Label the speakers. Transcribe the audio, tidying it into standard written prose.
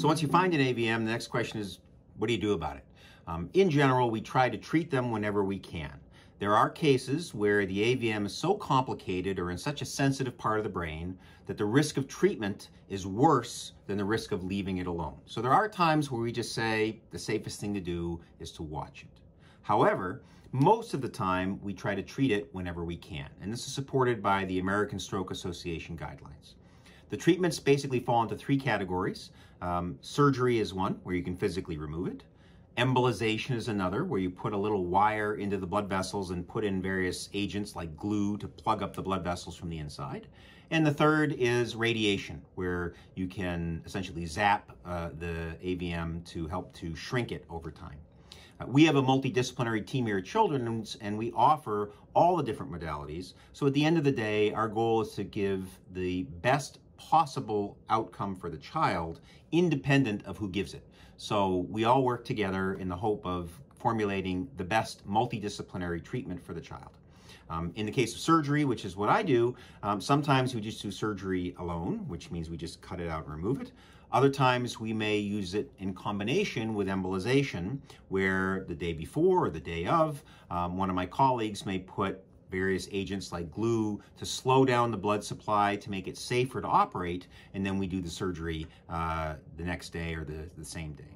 Speaker 1: So once you find an AVM, the next question is, what do you do about it? In general, we try to treat them whenever we can. There are cases where the AVM is so complicated or in such a sensitive part of the brain that the risk of treatment is worse than the risk of leaving it alone. So there are times where we just say the safest thing to do is to watch it. However, most of the time we try to treat it whenever we can, and this is supported by the American Stroke Association guidelines. The treatments basically fall into three categories. Surgery is one, where you can physically remove it. Embolization is another, where you put a little wire into the blood vessels and put in various agents like glue to plug up the blood vessels from the inside. And the third is radiation, where you can essentially zap the AVM to help to shrink it over time. We have a multidisciplinary team here at Children's, and we offer all the different modalities. So at the end of the day, our goal is to give the best possible outcome for the child, independent of who gives it. So we all work together in the hope of formulating the best multidisciplinary treatment for the child. In the case of surgery, which is what I do, sometimes we just do surgery alone, which means we just cut it out and remove it. Other times we may use it in combination with embolization, where the day before or the day of, one of my colleagues may put various agents like glue to slow down the blood supply to make it safer to operate, and then we do the surgery the next day or the same day.